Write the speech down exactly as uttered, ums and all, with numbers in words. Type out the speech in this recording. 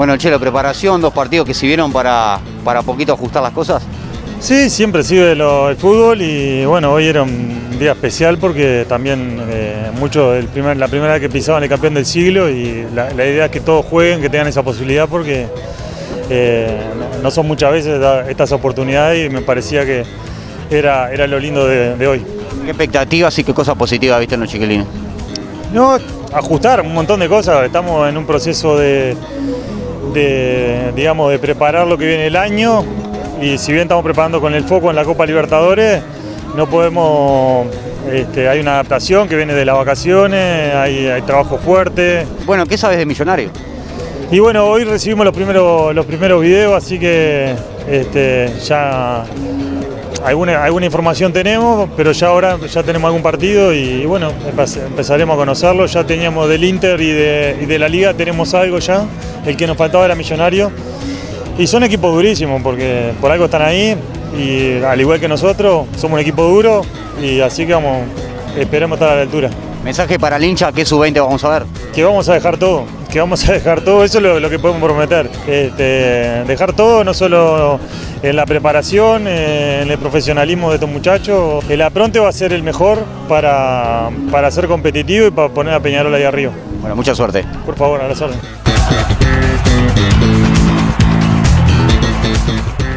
Bueno, Chelo, preparación, dos partidos que sirvieron para, para poquito ajustar las cosas. Sí, siempre sigue lo, el fútbol y bueno, hoy era un día especial porque también eh, mucho el primer, la primera vez que pisaban el campeón del siglo y la, la idea es que todos jueguen, que tengan esa posibilidad porque eh, no, no son muchas veces estas oportunidades y me parecía que era, era lo lindo de, de hoy. ¿Qué expectativas y qué cosas positivas viste en los chiquilines? No, ajustar un montón de cosas, estamos en un proceso de, de, digamos, de preparar lo que viene el año. Y si bien estamos preparando con el foco en la Copa Libertadores, no podemos, este, hay una adaptación que viene de las vacaciones, hay, hay trabajo fuerte. Bueno, ¿qué sabes de Millonario? Y bueno, hoy recibimos los primeros, los primeros videos, así que este, ya alguna, alguna información tenemos, pero ya ahora ya tenemos algún partido y bueno, empezaremos a conocerlo. Ya teníamos del Inter y de, y de la Liga, tenemos algo ya, el que nos faltaba era Millonario. Y son equipos durísimos porque por algo están ahí y al igual que nosotros somos un equipo duro y así que vamos, esperemos estar a la altura. Mensaje para el hincha, ¿qué sub veinte vamos a ver? Que vamos a dejar todo, que vamos a dejar todo, eso es lo, lo que podemos prometer. Este, dejar todo, no solo en la preparación, en el profesionalismo de estos muchachos. El apronte va a ser el mejor para, para ser competitivo y para poner a Peñarol ahí arriba. Bueno, mucha suerte. Por favor, a las órdenes.